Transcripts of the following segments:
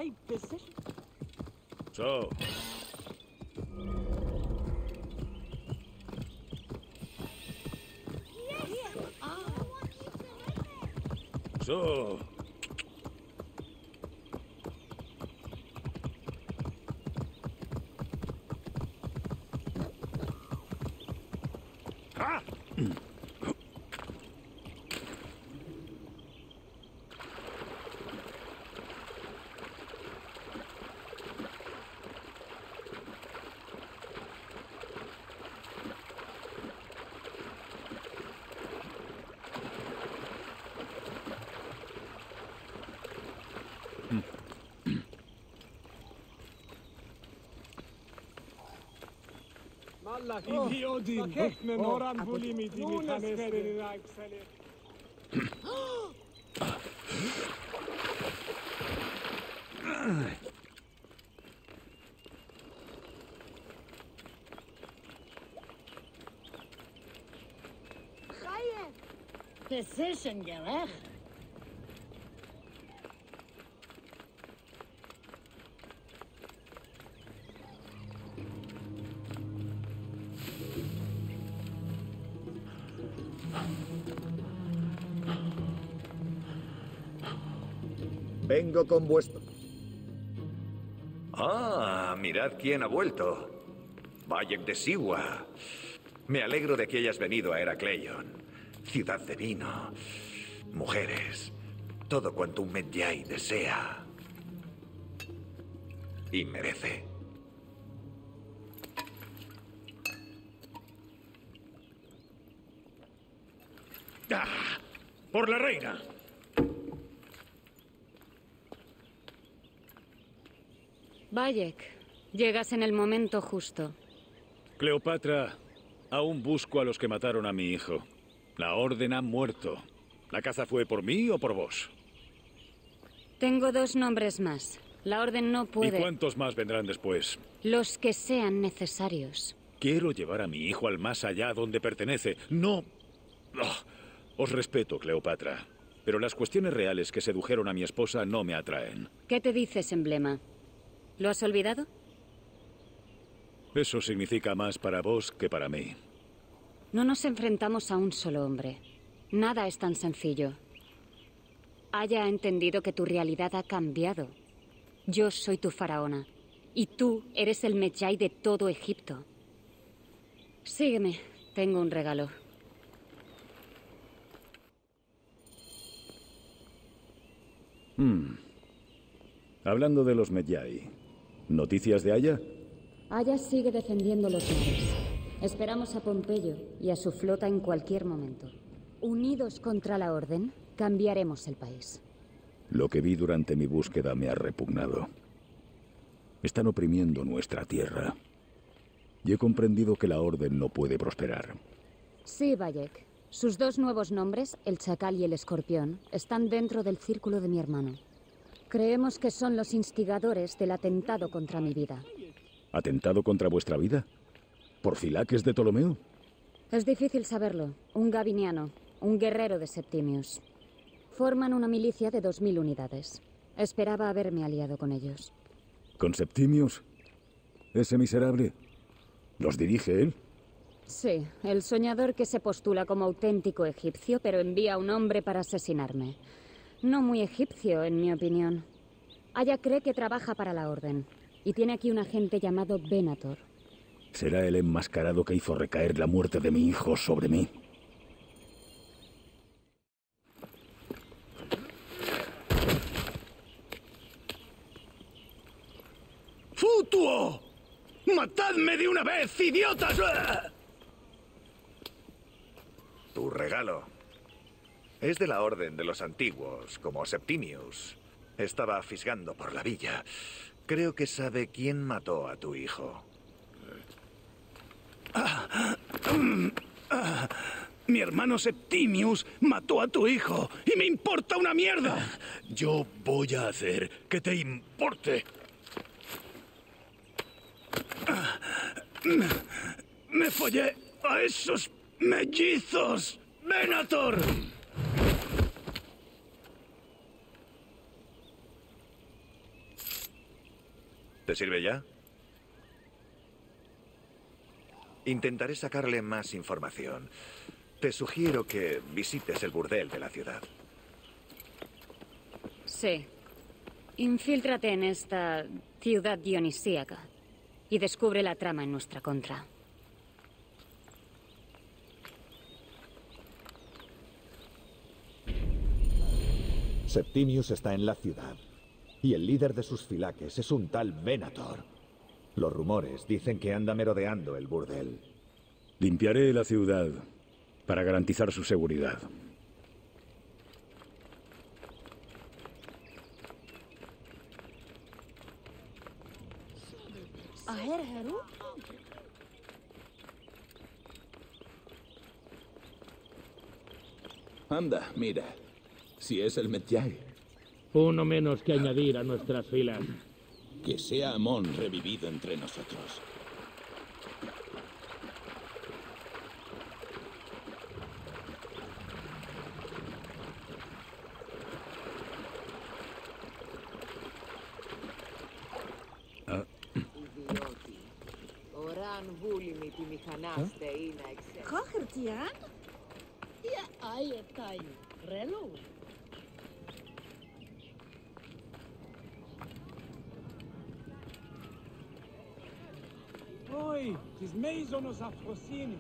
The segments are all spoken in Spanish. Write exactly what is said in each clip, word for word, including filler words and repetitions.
My decision. So. So. Ah. Decision, Gerech. Vengo con vuestro... Ah, mirad quién ha vuelto. Bayek de Siwa. Me alegro de que hayas venido a Heracleion. Ciudad de vino, mujeres, todo cuanto un Medjay desea y merece. ¡Ah! ¡Por la reina! Bayek, llegas en el momento justo. Cleopatra, aún busco a los que mataron a mi hijo. La orden ha muerto. ¿La caza fue por mí o por vos? Tengo dos nombres más. La orden no puede... ¿Y cuántos más vendrán después? Los que sean necesarios. Quiero llevar a mi hijo al más allá donde pertenece. No... Oh, os respeto, Cleopatra. Pero las cuestiones reales que sedujeron a mi esposa no me atraen. ¿Qué te dices, emblema? ¿Lo has olvidado? Eso significa más para vos que para mí. No nos enfrentamos a un solo hombre. Nada es tan sencillo. Aya ha entendido que tu realidad ha cambiado. Yo soy tu faraona. Y tú eres el Medjay de todo Egipto. Sígueme. Tengo un regalo. Hmm. Hablando de los Medjay, ¿noticias de Aya? Aya sigue defendiendo los mares. Esperamos a Pompeyo y a su flota en cualquier momento. Unidos contra la Orden, cambiaremos el país. Lo que vi durante mi búsqueda me ha repugnado. Están oprimiendo nuestra tierra. Y he comprendido que la Orden no puede prosperar. Sí, Bayek. Sus dos nuevos nombres, el Chacal y el Escorpión, están dentro del círculo de mi hermano. Creemos que son los instigadores del atentado contra mi vida. ¿Atentado contra vuestra vida? ¿Por Filaques de Ptolomeo? Es difícil saberlo. Un gabiniano, un guerrero de Septimius. Forman una milicia de dos mil unidades. Esperaba haberme aliado con ellos. ¿Con Septimius? ¿Ese miserable? ¿Los dirige él? Sí, el soñador que se postula como auténtico egipcio, pero envía a un hombre para asesinarme. No muy egipcio, en mi opinión. Aya cree que trabaja para la Orden. Y tiene aquí un agente llamado Venator. ¿Será el enmascarado que hizo recaer la muerte de mi hijo sobre mí? ¡Futuo! ¡Matadme de una vez, idiotas! Tu regalo. Es de la orden de los antiguos, como Septimius. Estaba fisgando por la villa. Creo que sabe quién mató a tu hijo. Ah, mm, ah, mi hermano Septimius mató a tu hijo y me importa una mierda. Yo voy a hacer que te importe. Ah, me, me follé a esos mellizos, Venator. ¿Te sirve ya? Intentaré sacarle más información. Te sugiero que visites el burdel de la ciudad. Sí. Infíltrate en esta ciudad dionisíaca y descubre la trama en nuestra contra. Septimius está en la ciudad, y el líder de sus filaques es un tal Venator. Los rumores dicen que anda merodeando el burdel. Limpiaré la ciudad para garantizar su seguridad. Anda, mira. Si es el Medjay. Uno menos que añadir a nuestras filas. Que sea Amon revivido entre nosotros. Oi, τις μέιζονος αφροσύνης.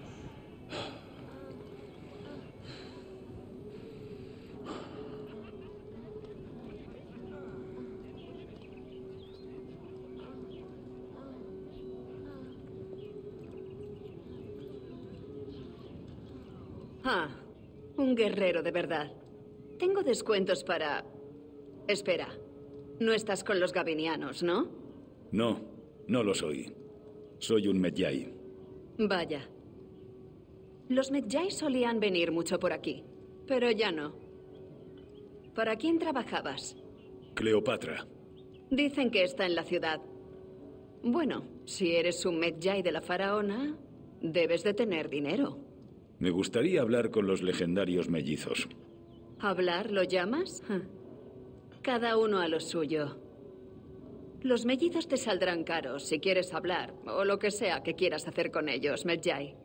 Ah, un guerrero de verdad. Tengo descuentos para... Espera, no estás con los gabinianos, ¿no? No, no lo soy. Soy un Medjay. Vaya. Los Medjay solían venir mucho por aquí, pero ya no. ¿Para quién trabajabas? Cleopatra. Dicen que está en la ciudad. Bueno, si eres un Medjay de la faraona, debes de tener dinero. Me gustaría hablar con los legendarios mellizos. ¿Hablar lo llamas? Cada uno a lo suyo. Los mellizos te saldrán caros si quieres hablar, o lo que sea que quieras hacer con ellos, Medjay.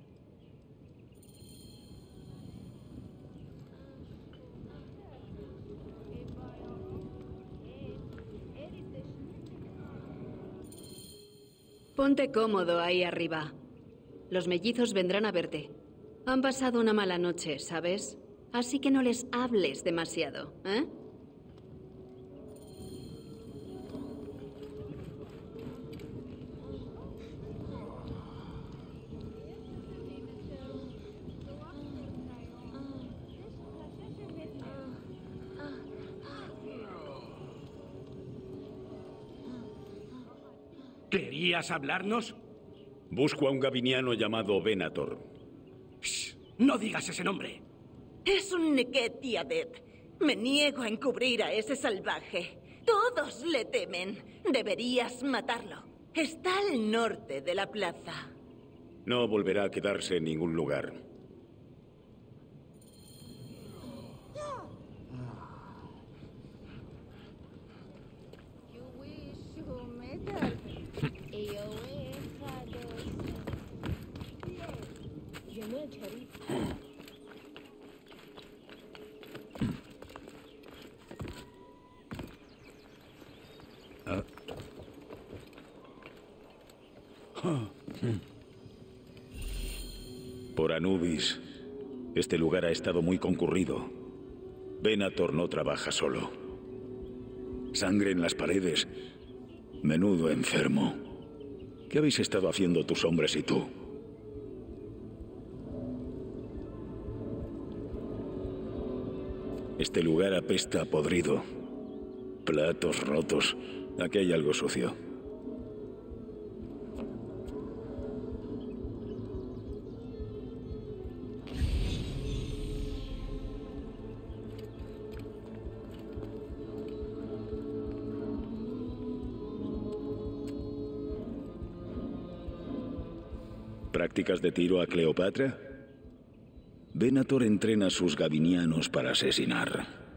Ponte cómodo ahí arriba. Los mellizos vendrán a verte. Han pasado una mala noche, ¿sabes? Así que no les hables demasiado, ¿eh? ¿Querías hablarnos? Busco a un gabiniano llamado Venator. Shh, no digas ese nombre. Es un Neketiadet. Me niego a encubrir a ese salvaje. Todos le temen. Deberías matarlo. Está al norte de la plaza. No volverá a quedarse en ningún lugar. Por Anubis, este lugar ha estado muy concurrido. Venator no trabaja solo. Sangre en las paredes. Menudo enfermo. ¿Qué habéis estado haciendo tus hombres y tú? Este lugar apesta a podrido. Platos rotos. Aquí hay algo sucio. ¿Prácticas de tiro a Cleopatra? Venator entrena a sus gabinianos para asesinar.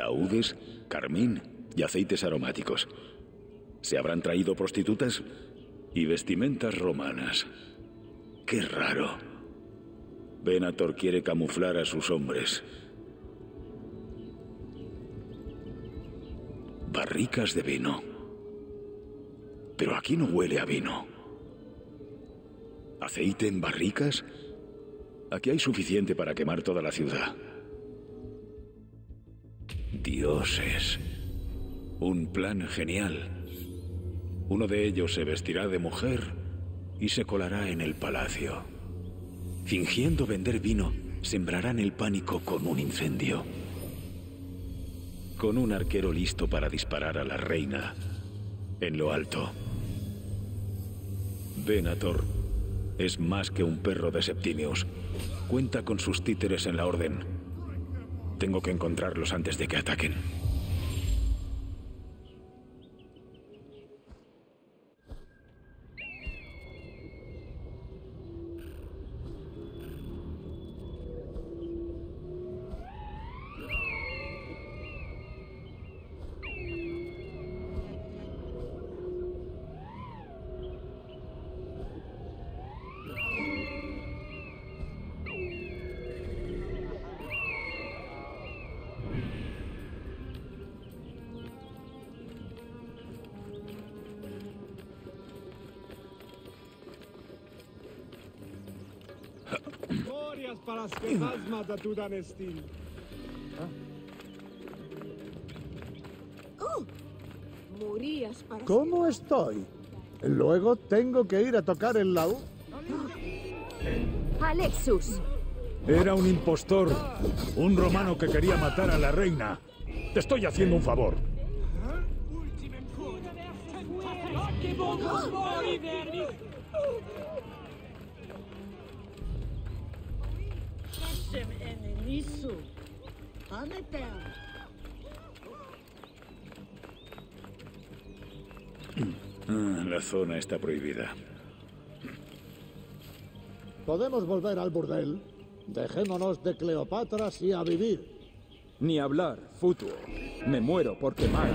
Laúdes, carmín y aceites aromáticos. ¿Se habrán traído prostitutas? Y vestimentas romanas. ¡Qué raro! Venator quiere camuflar a sus hombres. Barricas de vino. Pero aquí no huele a vino. ¿Aceite en barricas? Aquí hay suficiente para quemar toda la ciudad. Dioses. Un plan genial. Uno de ellos se vestirá de mujer y se colará en el palacio. Fingiendo vender vino, sembrarán el pánico con un incendio. Con un arquero listo para disparar a la reina en lo alto. Venator es más que un perro de Septimius. Cuenta con sus títeres en la orden. Tengo que encontrarlos antes de que ataquen. ¿Cómo estoy? Luego tengo que ir a tocar el laúd. Alexus. Era un impostor, un romano que quería matar a la reina. Te estoy haciendo un favor. La zona está prohibida. ¿Podemos volver al burdel? Dejémonos de Cleopatras y a vivir. Ni hablar, Futuo. Me muero por quemar.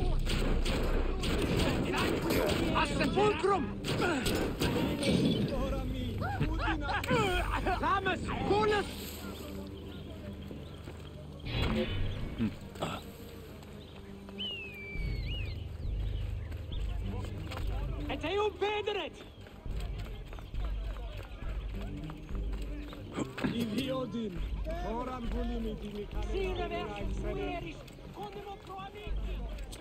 ¡A sepulcrum! ¡Rames! ¡Culas! Het hij ontbederet! Idiodin, oran bulimiti Sire versus fueris, condemo pro amici!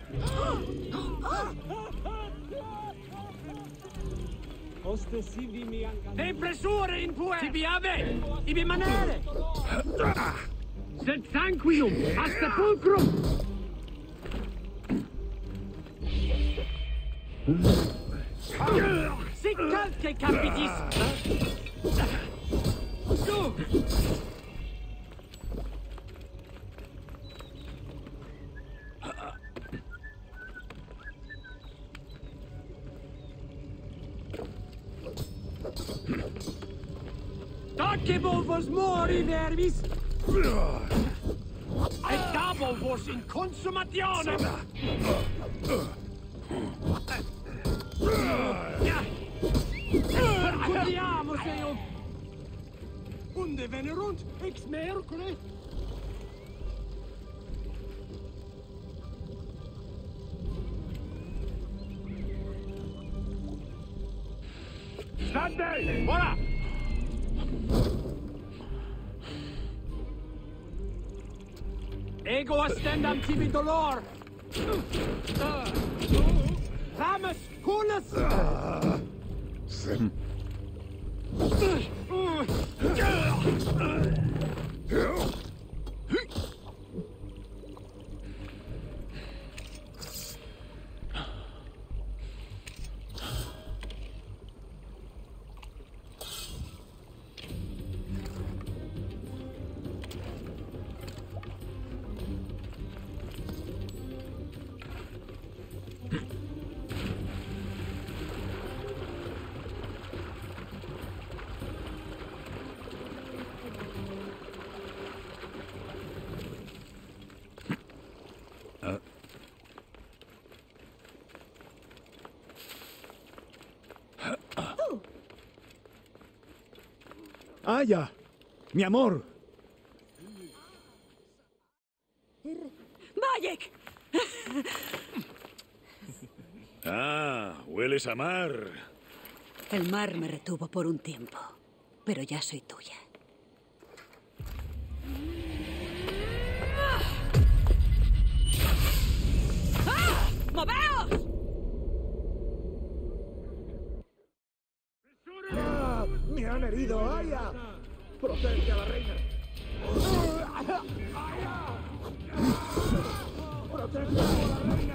Oste sivi mi anca... De impressore in pue! Tibi ave! Ibi manere! Sed sanguinum! A sepulcrum! Sic calce capitis! Go! Dacebo vos mori verbis! Et dabo vos in consumationem! Percudiamo, Seo! Unde venerunt ex mercure? Stande! Ora! Ego astendam tibi dolor! Rames! Coolest! ¡Aya! ¡Mi amor! ¡Bayek! Ah, hueles a mar. El mar me retuvo por un tiempo, pero ya soy tuya. ¡Ah! ¡Moveos! ¡Ah! ¡Me han herido! ¡Aya! ¡Protege a la reina! ¡Protege a la reina!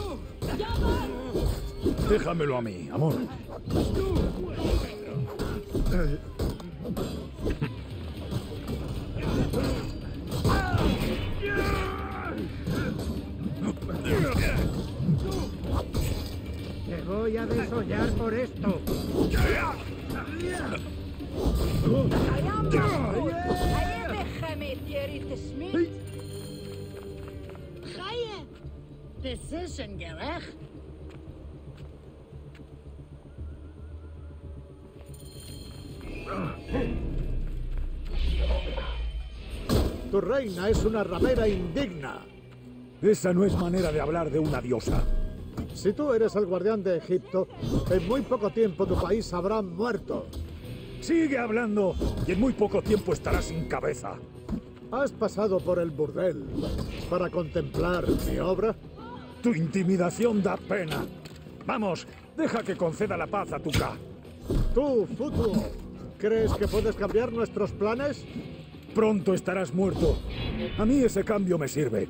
Déjamelo a mí, amor. Te voy a desollar por esto. Gaie, das ist ein Gerecht. Tu reina es una ramera indigna. Esa no es manera de hablar de una diosa. Si tú eres el guardián de Egipto, en muy poco tiempo tu país habrá muerto. Sigue hablando y en muy poco tiempo estarás sin cabeza. ¿Has pasado por el burdel para contemplar mi obra? Tu intimidación da pena. Vamos, deja que conceda la paz a Tuca. Tú, Futu, ¿crees que puedes cambiar nuestros planes? Pronto estarás muerto. A mí ese cambio me sirve.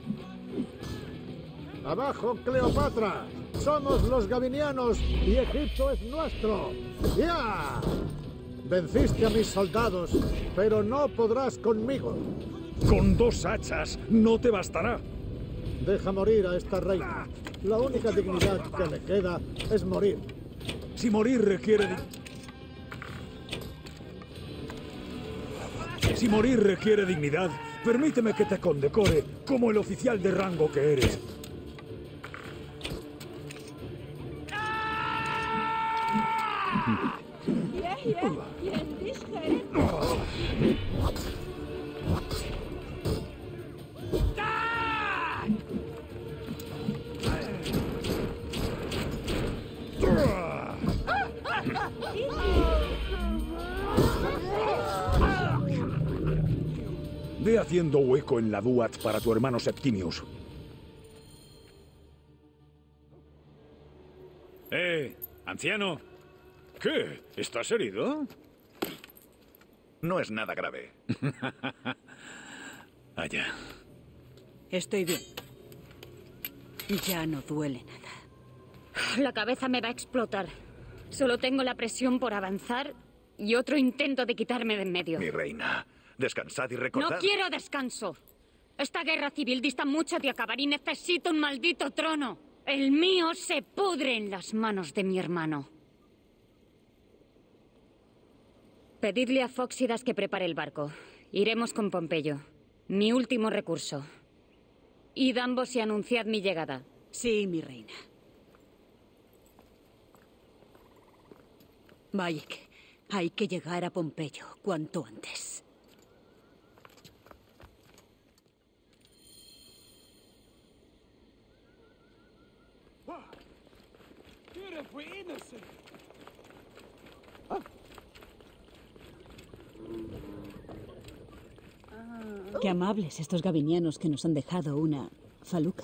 ¡Abajo, Cleopatra! ¡Somos los gabinianos y Egipto es nuestro! ¡Ya! Venciste a mis soldados, pero no podrás conmigo. Con dos hachas no te bastará. Deja morir a esta reina. La única dignidad que le queda es morir. Si morir requiere... Si morir requiere dignidad, permíteme que te condecore como el oficial de rango que eres. Ve haciendo hueco en la Duat para tu hermano Septimius. ¡Eh! ¡Anciano! ¿Qué? ¿Estás herido? No es nada grave. Allá. Estoy bien. Ya no duele nada. La cabeza me va a explotar. Solo tengo la presión por avanzar y otro intento de quitarme de en medio. Mi reina, descansad y recordad... No quiero descanso. Esta guerra civil dista mucho de acabar y necesito un maldito trono. El mío se pudre en las manos de mi hermano. Pedidle a Fóxidas que prepare el barco. Iremos con Pompeyo. Mi último recurso. Id ambos y anunciad mi llegada. Sí, mi reina. Bayek, hay que llegar a Pompeyo cuanto antes. Qué amables estos gabinianos que nos han dejado una faluca.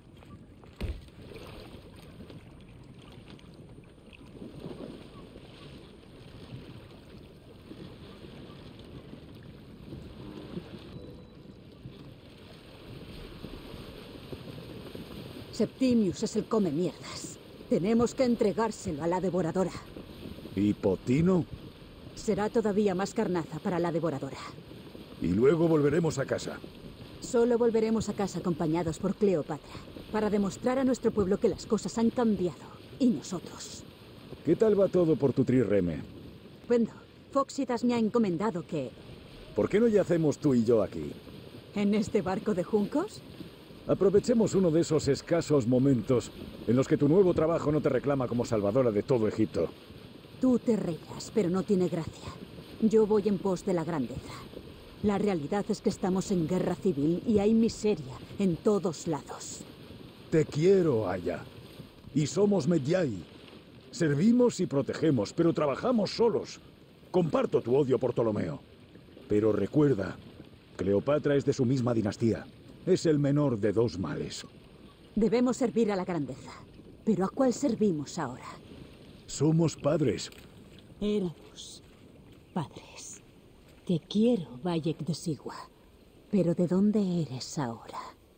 Septimius es el come mierdas. Tenemos que entregárselo a la devoradora. ¿Y Potino? Será todavía más carnaza para la devoradora. Y luego volveremos a casa. Solo volveremos a casa acompañados por Cleopatra, para demostrar a nuestro pueblo que las cosas han cambiado. Y nosotros. ¿Qué tal va todo por tu trireme? Bueno, Fóxidas me ha encomendado que... ¿Por qué no yacemos tú y yo aquí? ¿En este barco de juncos? Aprovechemos uno de esos escasos momentos en los que tu nuevo trabajo no te reclama como salvadora de todo Egipto. Tú te reirás, pero no tiene gracia. Yo voy en pos de la grandeza. La realidad es que estamos en guerra civil y hay miseria en todos lados. Te quiero, Aya. Y somos Medjay. Servimos y protegemos, pero trabajamos solos. Comparto tu odio por Ptolomeo. Pero recuerda, Cleopatra es de su misma dinastía. Es el menor de dos males. Debemos servir a la grandeza. ¿Pero a cuál servimos ahora? Somos padres. Éramos padres. Te quiero, Bayek de Sigua. Pero ¿de dónde eres ahora?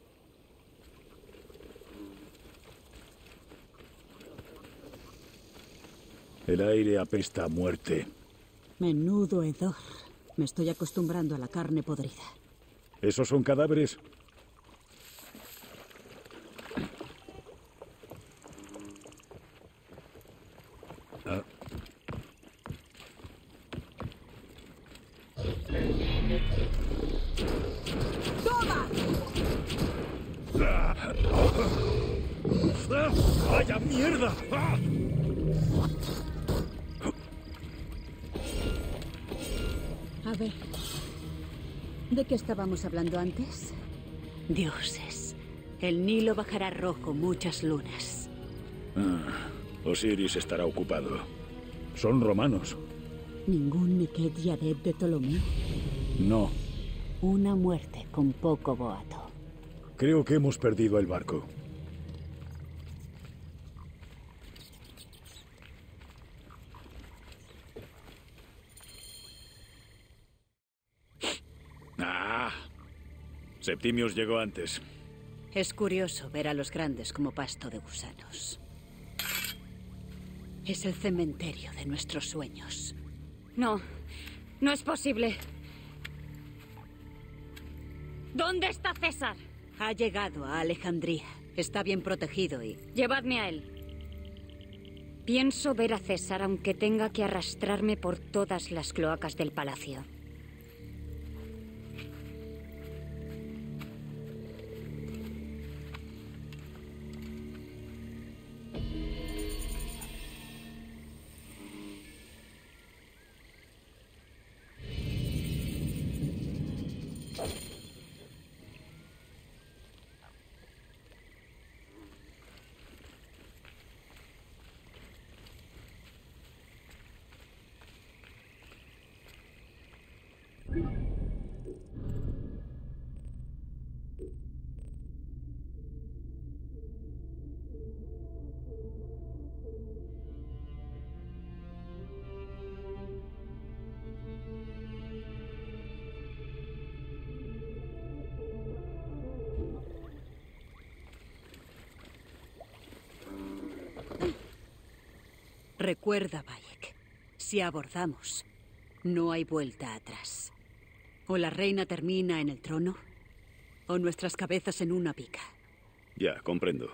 El aire apesta a muerte. Menudo hedor. Me estoy acostumbrando a la carne podrida. ¿Esos son cadáveres? Ah. ¡Toma! ¡Vaya mierda! A ver, ¿de qué estábamos hablando antes? Dioses. El Nilo bajará rojo muchas lunas. Ah, Osiris estará ocupado. Son romanos. ¿Ningún Neket Yadet de Ptolomeo? No. Una muerte con poco boato. Creo que hemos perdido el barco. Ah, Septimius llegó antes. Es curioso ver a los grandes como pasto de gusanos. Es el cementerio de nuestros sueños. No, no es posible. ¿Dónde está César? Ha llegado a Alejandría. Está bien protegido y... Llevadme a él. Pienso ver a César aunque tenga que arrastrarme por todas las cloacas del palacio. Recuerda, Bayek, si abordamos, no hay vuelta atrás. O la reina termina en el trono, o nuestras cabezas en una pica. Ya, comprendo.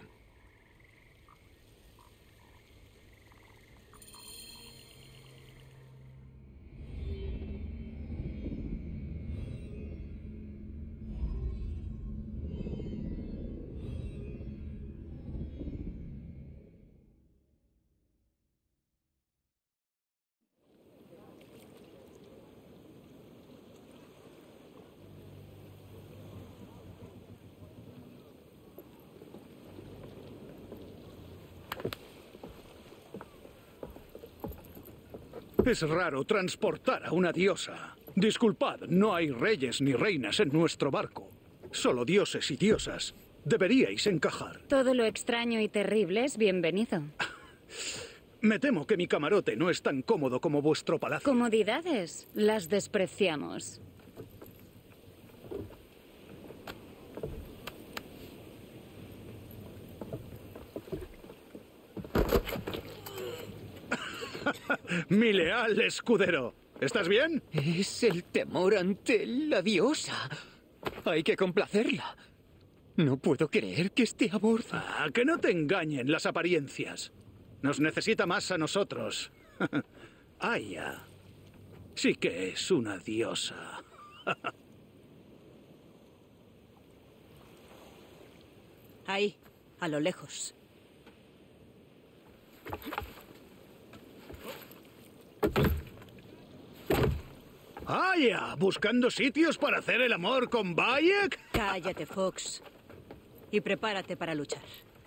Es raro transportar a una diosa. Disculpad, no hay reyes ni reinas en nuestro barco. Solo dioses y diosas. Deberíais encajar. Todo lo extraño y terrible es bienvenido. Me temo que mi camarote no es tan cómodo como vuestro palacio. Comodidades, las despreciamos. Mi leal escudero. ¿Estás bien? Es el temor ante la diosa. Hay que complacerla. No puedo creer que esté a bordo. Ah, que no te engañen las apariencias. Nos necesita más a nosotros. Aya. Sí que es una diosa. Ahí, a lo lejos. ¡Vaya! ¿Buscando sitios para hacer el amor con Bayek? Cállate, Fox. Y prepárate para luchar.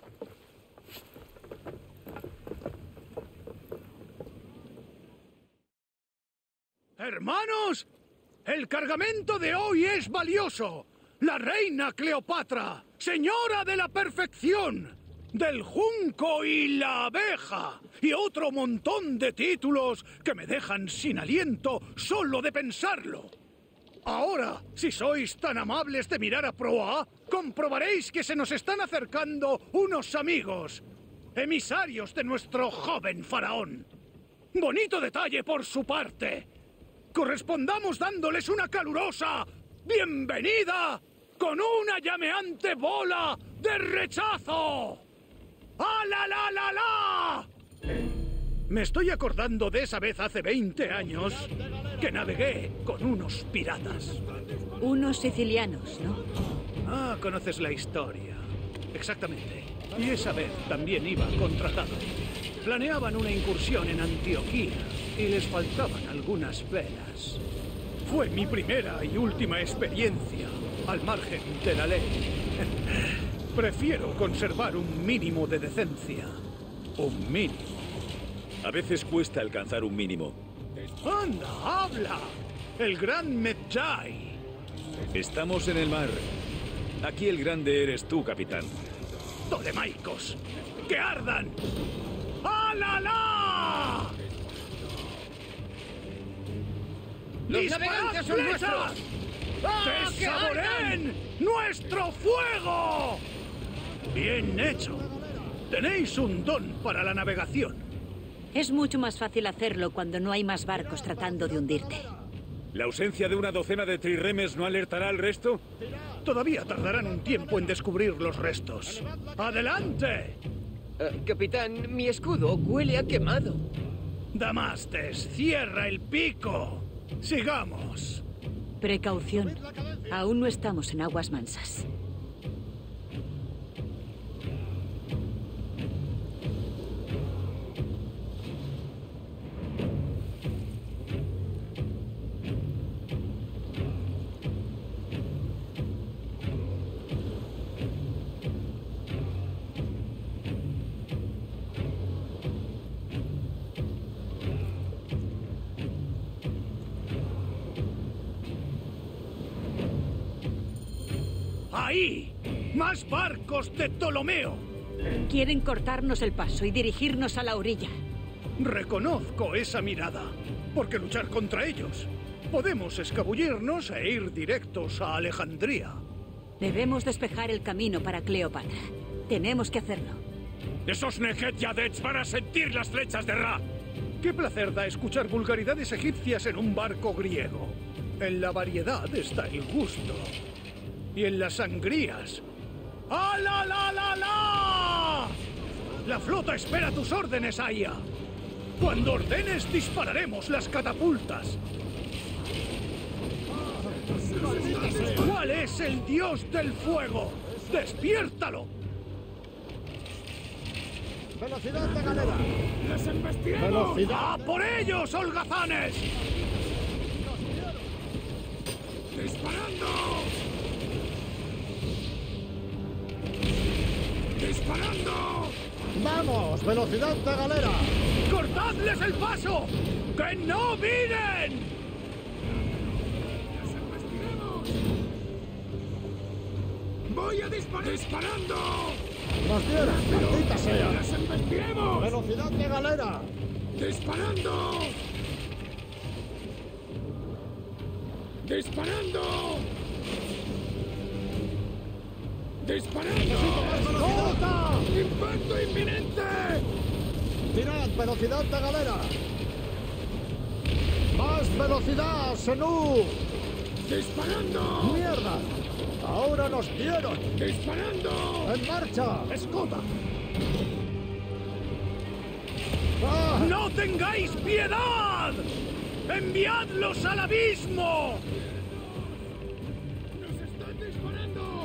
¡Hermanos! ¡El cargamento de hoy es valioso! La reina Cleopatra, señora de la perfección, del junco y la abeja, y otro montón de títulos que me dejan sin aliento solo de pensarlo. Ahora, si sois tan amables de mirar a proa, comprobaréis que se nos están acercando unos amigos, emisarios de nuestro joven faraón. Bonito detalle por su parte. Correspondamos dándoles una calurosa bienvenida con una llameante bola de rechazo. ¡Ah, la, la, la, la! Me estoy acordando de esa vez hace veinte años que navegué con unos piratas. Unos sicilianos, ¿no? Ah, conoces la historia. Exactamente. Y esa vez también iba contratado. Planeaban una incursión en Antioquía y les faltaban algunas velas. Fue mi primera y última experiencia al margen de la ley. Prefiero conservar un mínimo de decencia. Un mínimo. A veces cuesta alcanzar un mínimo. ¡Anda, habla! El gran Medjay. Estamos en el mar. Aquí el grande eres tú, capitán. ¡Tolemaicos! ¡Que ardan! ¡Ah, la, la! ¡Los navegantes son nuestros! ¡Ah, ¡que saboreen nuestro fuego! Bien hecho. Tenéis un don para la navegación. Es mucho más fácil hacerlo cuando no hay más barcos tratando de hundirte. ¿La ausencia de una docena de trirremes no alertará al resto? Todavía tardarán un tiempo en descubrir los restos. ¡Adelante! Uh, capitán, mi escudo huele a quemado. Damastes, cierra el pico. Sigamos. Precaución. Aún no estamos en aguas mansas. ¡Ahí! ¡Más barcos de Ptolomeo! Quieren cortarnos el paso y dirigirnos a la orilla. Reconozco esa mirada, porque luchar contra ellos. Podemos escabullirnos e ir directos a Alejandría. Debemos despejar el camino para Cleopatra. Tenemos que hacerlo. ¡Esos Nejet Yadets van a sentir las flechas de Ra! ¡Qué placer da escuchar vulgaridades egipcias en un barco griego! En la variedad está el gusto. Y en las sangrías. ¡Ah, la, la, la, la! La flota espera tus órdenes, Aya. Cuando ordenes, dispararemos las catapultas. ¿Cuál es el dios del fuego? ¡Despiértalo! ¡Velocidad de galera! ¡Les embestiremos! ¡Velocidad! ¡A por ellos, holgazanes! ¡Disparando! ¡Disparando! ¡Vamos! ¡Velocidad de galera! ¡Cortadles el paso! ¡Que no miren! ¡Les embestiremos! ¡Voy a disparar! ¡Disparando! ¡Nos dieron! ¡Maldita sea! ¡Les embestiremos! ¡Velocidad de galera! ¡Disparando! ¡Disparando! ¡Disparando! ¡Corta! ¡Impacto inminente! ¡Tirad! ¡Velocidad de galera! ¡Más velocidad, Senú! ¡Disparando! ¡Mierda! ¡Ahora nos dieron! ¡Disparando! ¡En marcha! ¡Escota! ¡Ah! ¡No tengáis piedad! ¡Enviadlos al abismo! ¡Nos están disparando!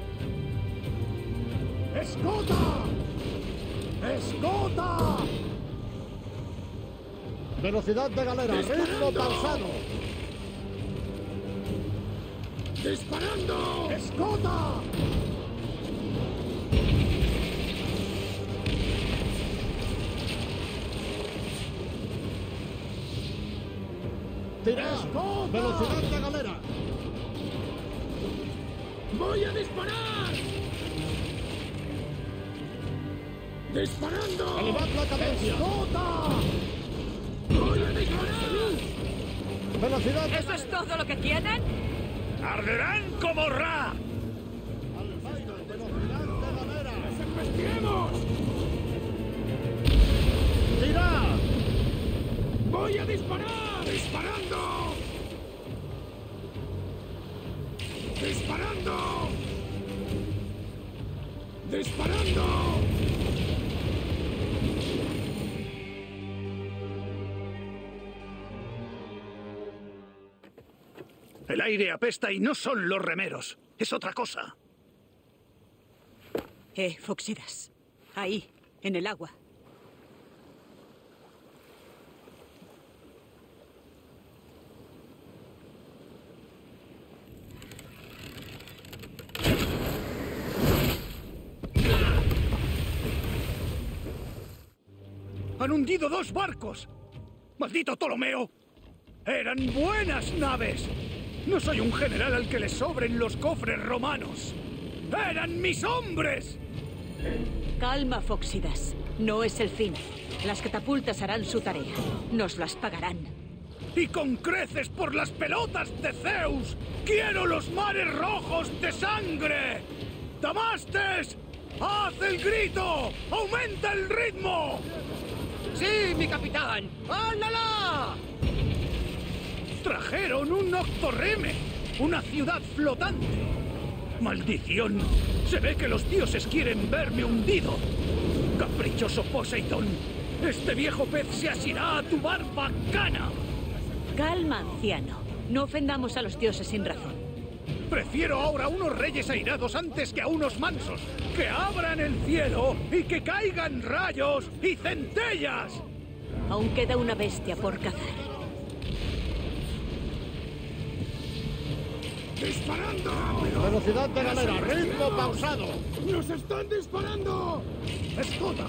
¡Escota! ¡Escota! Velocidad de galera, ritmo pausado. ¡Disparando! ¡Escota! ¡Tirad! ¡Velocidad de galera! ¡Voy a disparar! ¡Disparando! ¡Elevad la cadencia! ¡Escota! ¡Voy a disparar! ¡Velocidad! ¿Eso es todo lo que tienen? ¡Arderán como Ra! ¡Embestiremos! ¡Tirad! ¡Voy a disparar! ¡Disparando! ¡Disparando! ¡Disparando! El aire apesta y no son los remeros. Es otra cosa. Eh, Foxidas. Ahí, en el agua. ¡Han hundido dos barcos! ¡Maldito Ptolomeo! ¡Eran buenas naves! No soy un general al que le sobren los cofres romanos. ¡Eran mis hombres! Calma, Foxidas. No es el fin. Las catapultas harán su tarea. Nos las pagarán. ¡Y con creces por las pelotas de Zeus! ¡Quiero los mares rojos de sangre! ¡Damastes! ¡Haz el grito! ¡Aumenta el ritmo! ¡Sí, mi capitán! ¡Háblala! Trajeron un Octorreme, una ciudad flotante. ¡Maldición! Se ve que los dioses quieren verme hundido. Caprichoso Poseidón, este viejo pez se asirá a tu barbacana. Calma, anciano. No ofendamos a los dioses sin razón. Prefiero ahora a unos reyes airados antes que a unos mansos. ¡Que abran el cielo y que caigan rayos y centellas! Aún queda una bestia por cazar. ¡Disparando! ¡Velocidad de galera! ¡Ritmo pausado! ¡Nos están disparando! ¡Escota!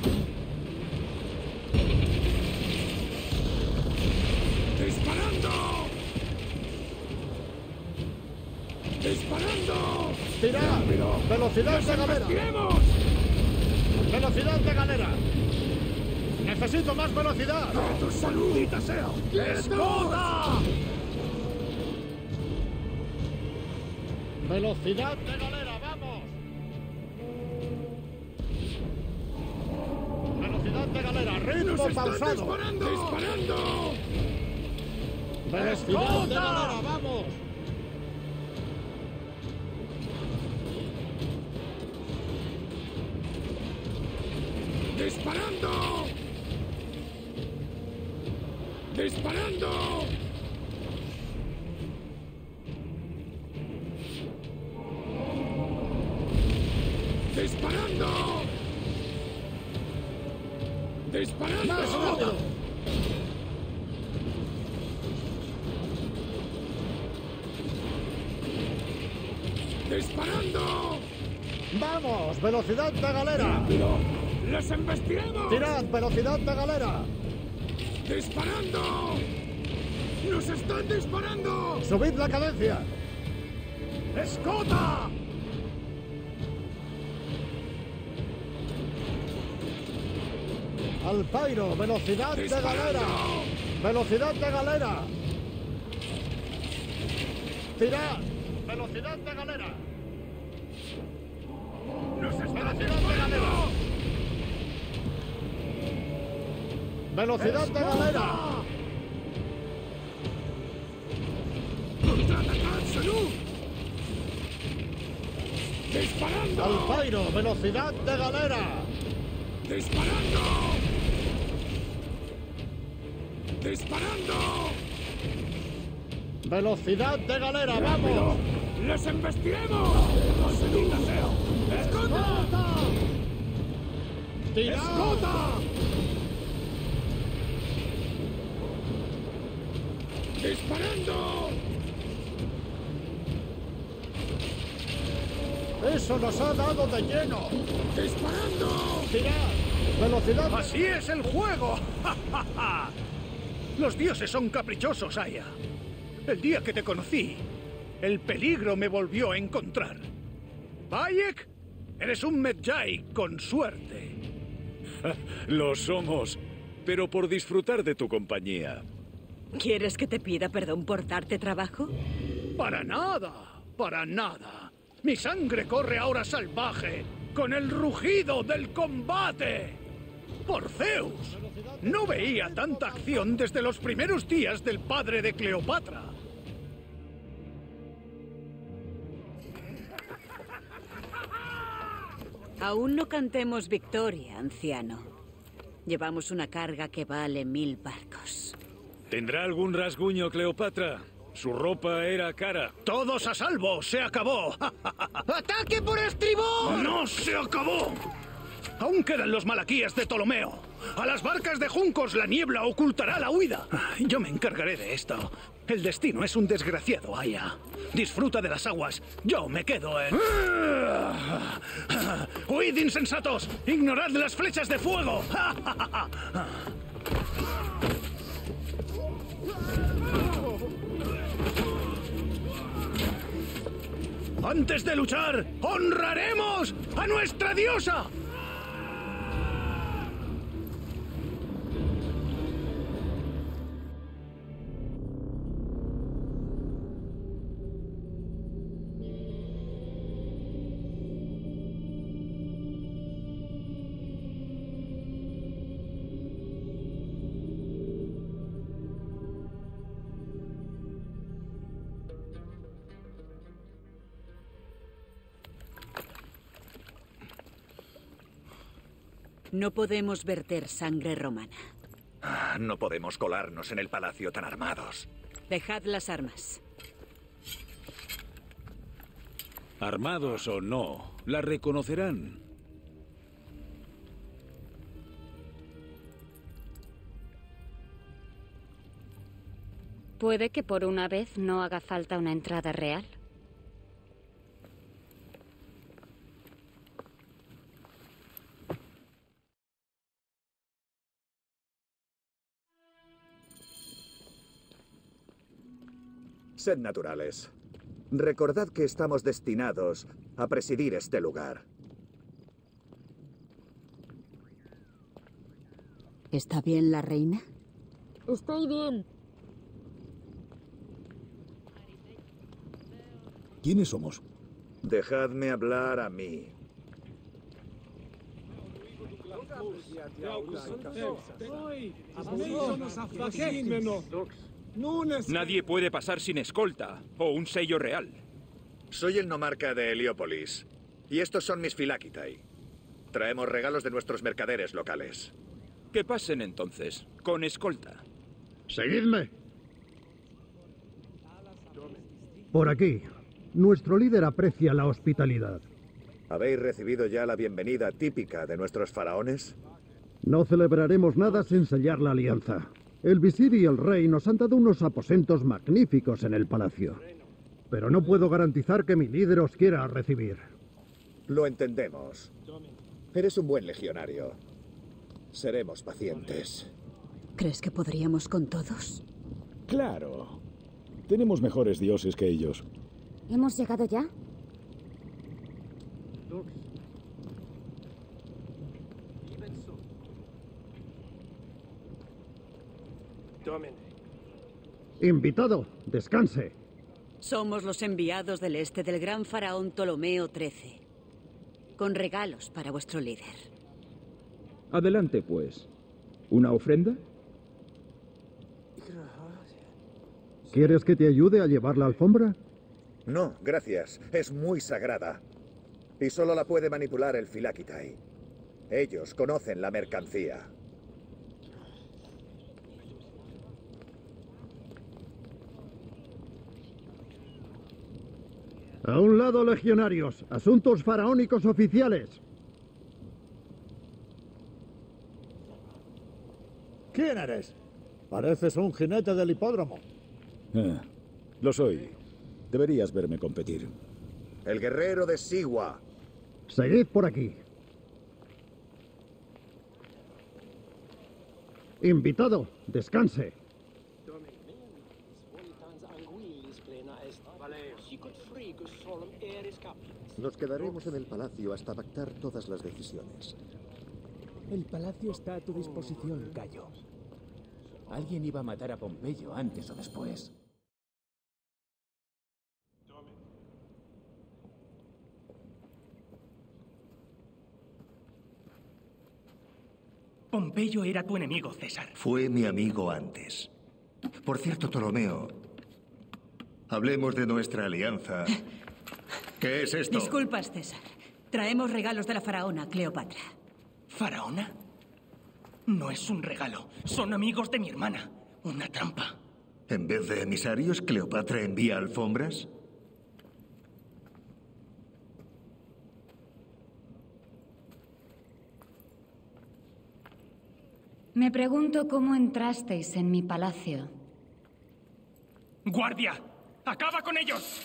¡Disparando! ¡Disparando! ¡Tirad! ¡Velocidad de galera! ¡Tiremos! ¡Velocidad de galera! ¡Necesito más velocidad! ¡Tu saludita sea! ¡Escota! ¡Velocidad de galera! ¡Vamos! ¡Velocidad de galera! ¡Ritmo pausado! ¡Disparando! ¡Disparando! ¡Velocidad de galera! ¡Vamos! ¡Disparando! ¡Disparando! ¡Disparando! ¡Disparando! ¡Más rápido! ¡Disparando! ¡Vamos! ¡Velocidad de galera! ¡Rápido! ¡Les embestiremos! ¡Tirad! ¡Velocidad de galera! ¡Disparando! ¡Nos están disparando! ¡Subid la cadencia! ¡Escota! ¡Alpairo! ¡Velocidad de ¡Disparando! galera! ¡Velocidad de galera! ¡Tirad! ¡Velocidad de galera! ¡Nos están ¡Velocidad de disparando! galera! ¡Velocidad de galera! ¡Contraatacad, salud! ¡Disparando! ¡Alpairo! ¡Velocidad de galera! ¡Disparando! ¡Disparando! ¡Velocidad de galera! ¡Vamos! ¡Les embestiremos! ¡Salida sea! ¡Escota! ¡Tirad! ¡Escota! ¡Disparando! ¡Eso nos ha dado de lleno! ¡Disparando! ¡Tirad! ¡Velocidad! ¡Así es el juego! ¡Ja, ja, ja! Los dioses son caprichosos, Aya. El día que te conocí, el peligro me volvió a encontrar. Bayek, eres un Medjay con suerte. Lo somos, pero por disfrutar de tu compañía. ¿Quieres que te pida perdón por darte trabajo? Para nada, para nada. Mi sangre corre ahora salvaje, con el rugido del combate. ¡Por Zeus! No veía tanta acción desde los primeros días del padre de Cleopatra. Aún no cantemos victoria, anciano. Llevamos una carga que vale mil barcos. ¿Tendrá algún rasguño, Cleopatra? Su ropa era cara. ¡Todos a salvo! ¡Se acabó! ¡Ataque por estribor! ¡No se acabó! Aún quedan los malaquíes de Ptolomeo. A las barcas de juncos la niebla ocultará la huida. Yo me encargaré de esto. El destino es un desgraciado, Aya. Disfruta de las aguas. Yo me quedo en... ¡Huid, insensatos! ¡Ignorad las flechas de fuego! Antes de luchar, honraremos a nuestra diosa. No podemos verter sangre romana. No podemos colarnos en el palacio tan armados. Dejad las armas. Armados o no, la reconocerán. Puede que por una vez no haga falta una entrada real. Sed naturales. Recordad que estamos destinados a presidir este lugar. ¿Está bien la reina? Estoy bien. ¿Quiénes somos? Dejadme hablar a mí. Nadie puede pasar sin escolta o un sello real. Soy el nomarca de Heliópolis, y estos son mis Philakitai. Traemos regalos de nuestros mercaderes locales. Que pasen entonces, con escolta. Seguidme. Por aquí. Nuestro líder aprecia la hospitalidad. ¿Habéis recibido ya la bienvenida típica de nuestros faraones? No celebraremos nada sin sellar la alianza. El visir y el rey nos han dado unos aposentos magníficos en el palacio. Pero no puedo garantizar que mi líder os quiera recibir. Lo entendemos. Eres un buen legionario. Seremos pacientes. ¿Crees que podríamos con todos? Claro. Tenemos mejores dioses que ellos. ¿Hemos llegado ya? Invitado, descanse. Somos los enviados del este del gran faraón Ptolomeo trece, con regalos para vuestro líder. Adelante, pues. ¿Una ofrenda? ¿Quieres que te ayude a llevar la alfombra? No, gracias. Es muy sagrada. Y solo la puede manipular el Philakitai. Ellos conocen la mercancía. A un lado, legionarios. Asuntos faraónicos oficiales. ¿Quién eres? Pareces un jinete del hipódromo. Ah, lo soy. Deberías verme competir. el guerrero de Siwa. Seguid por aquí. Invitado, descanse. Nos quedaremos en el palacio hasta pactar todas las decisiones. El palacio está a tu disposición, Cayo. Alguien iba a matar a Pompeyo antes o después. Pompeyo era tu enemigo, César. Fue mi amigo antes. Por cierto, Ptolomeo, hablemos de nuestra alianza. ¿Qué es esto? Disculpas, César. Traemos regalos de la faraona, Cleopatra. ¿Faraona? No es un regalo. Son amigos de mi hermana. Una trampa. En vez de emisarios, ¿Cleopatra envía alfombras? Me pregunto cómo entrasteis en mi palacio. ¡Guardia! ¡Acaba con ellos!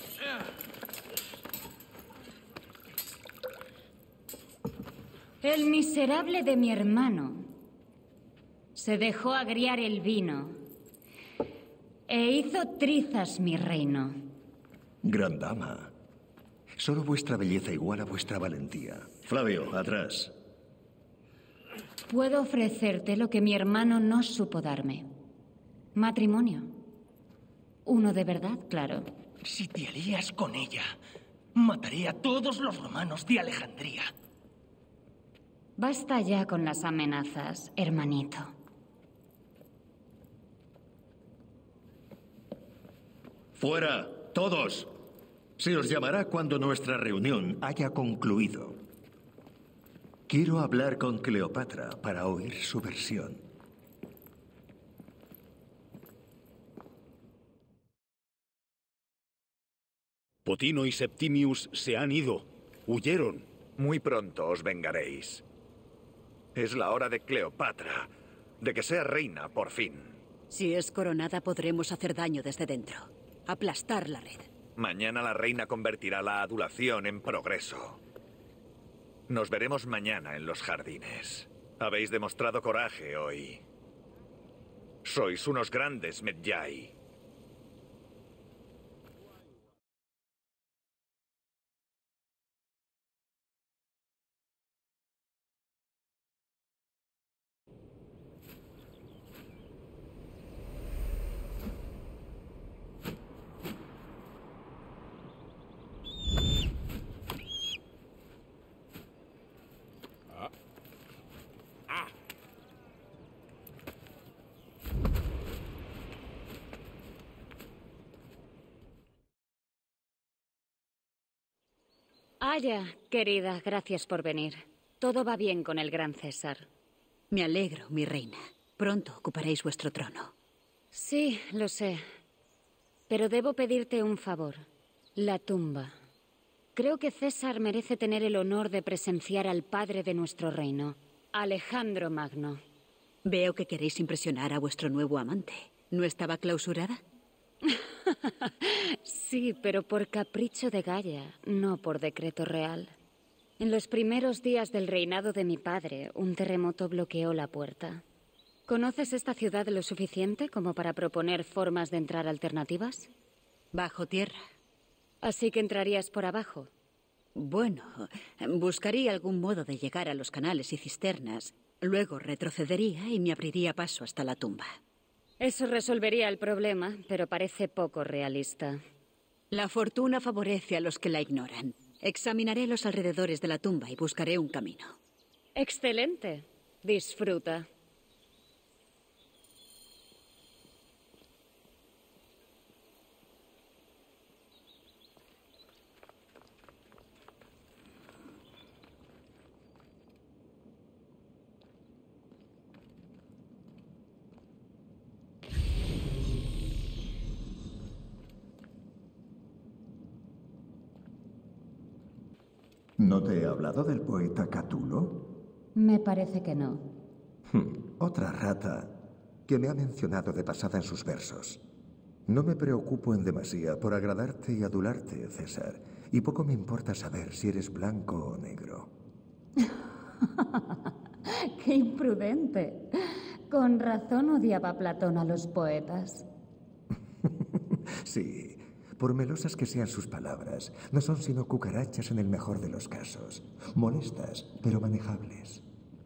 El miserable de mi hermano se dejó agriar el vino e hizo trizas mi reino. Gran dama. Solo vuestra belleza iguala vuestra valentía. Flavio, atrás. Puedo ofrecerte lo que mi hermano no supo darme. Matrimonio. Uno de verdad, claro. Si te alías con ella, mataré a todos los romanos de Alejandría. Basta ya con las amenazas, hermanito. ¡Fuera! ¡Todos! Se os llamará cuando nuestra reunión haya concluido. Quiero hablar con Cleopatra para oír su versión. Potino y Septimius se han ido. Huyeron. Muy pronto os vengaréis. Es la hora de Cleopatra, de que sea reina por fin. Si es coronada, podremos hacer daño desde dentro. Aplastar la red. Mañana la reina convertirá la adulación en progreso. Nos veremos mañana en los jardines. Habéis demostrado coraje hoy. Sois unos grandes Medjay. Aya, querida, gracias por venir. Todo va bien con el gran César. Me alegro, mi reina. Pronto ocuparéis vuestro trono. Sí, lo sé. Pero debo pedirte un favor. La tumba. Creo que César merece tener el honor de presenciar al padre de nuestro reino, Alejandro Magno. Veo que queréis impresionar a vuestro nuevo amante. ¿No estaba clausurada? Sí, pero por capricho de Gaia, no por decreto real. En los primeros días del reinado de mi padre, un terremoto bloqueó la puerta. ¿Conoces esta ciudad lo suficiente como para proponer formas de entrar alternativas? Bajo tierra. Así que entrarías por abajo. Bueno, buscaría algún modo de llegar a los canales y cisternas. Luego retrocedería y me abriría paso hasta la tumba. Eso resolvería el problema, pero parece poco realista. La fortuna favorece a los que la ignoran. Examinaré los alrededores de la tumba y buscaré un camino. Excelente. Disfruta. ¿No te he hablado del poeta Catulo? Me parece que no. Hmm, otra rata que me ha mencionado de pasada en sus versos. No me preocupo en demasía por agradarte y adularte, César. Y poco me importa saber si eres blanco o negro. ¡Qué imprudente! Con razón odiaba Platón a los poetas. Sí, por melosas que sean sus palabras, no son sino cucarachas en el mejor de los casos. Molestas, pero manejables.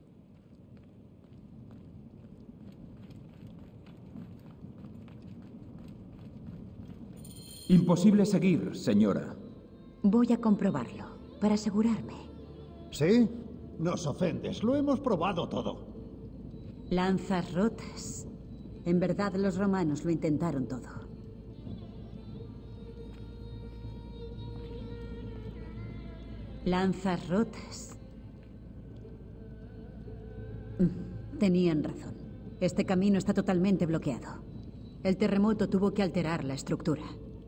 Imposible seguir, señora. Voy a comprobarlo, para asegurarme. ¿Sí? Nos ofendes. Lo hemos probado todo. Lanzas rotas. En verdad, los romanos lo intentaron todo. Lanzas rotas. Tenían razón. Este camino está totalmente bloqueado. El terremoto tuvo que alterar la estructura.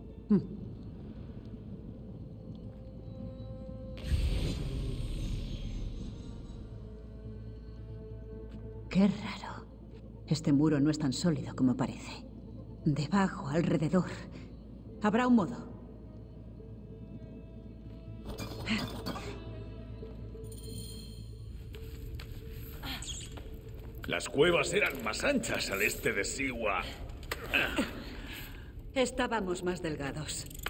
Qué raro. Este muro no es tan sólido como parece. Debajo, alrededor, habrá un modo. Las cuevas eran más anchas al este de Siwa. Estábamos más delgados.